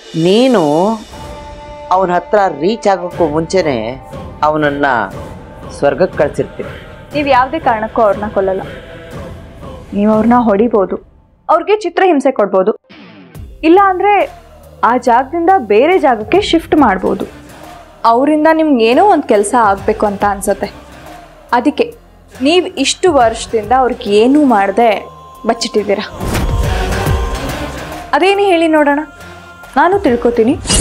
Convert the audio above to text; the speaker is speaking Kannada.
ನೀನು ಅವನ ಹತ್ರ ರೀಚ್ ಆಗೋಕ್ಕೂ ಮುಂಚೆನೇ ಅವನನ್ನು ಸ್ವರ್ಗಕ್ಕೆ ಕಳಿಸಿರ್ತೀನಿ. ನೀವು ಯಾವುದೇ ಕಾರಣಕ್ಕೂ ಅವ್ರನ್ನ ಕೊಲ್ಲಲ್ಲ. ನೀವು ಅವ್ರನ್ನ ಹೊಡಿಬೋದು, ಅವ್ರಿಗೆ ಚಿತ್ರಹಿಂಸೆ ಕೊಡ್ಬೋದು, ಇಲ್ಲ ಅಂದರೆ ಆ ಜಾಗದಿಂದ ಬೇರೆ ಜಾಗಕ್ಕೆ ಶಿಫ್ಟ್ ಮಾಡ್ಬೋದು. ಅವರಿಂದ ನಿಮ್ಗೆ ಏನೋ ಒಂದು ಕೆಲಸ ಆಗಬೇಕು ಅಂತ ಅನ್ಸುತ್ತೆ. ಅದಕ್ಕೆ ನೀವು ಇಷ್ಟು ವರ್ಷದಿಂದ ಅವ್ರಿಗೆ ಏನೂ ಮಾಡದೆ ಬಚ್ಚಿಟ್ಟಿದ್ದೀರಾ. ಅದೇನು ಹೇಳಿ ನೋಡೋಣ, ನಾನು ತಿಳ್ಕೊತೀನಿ.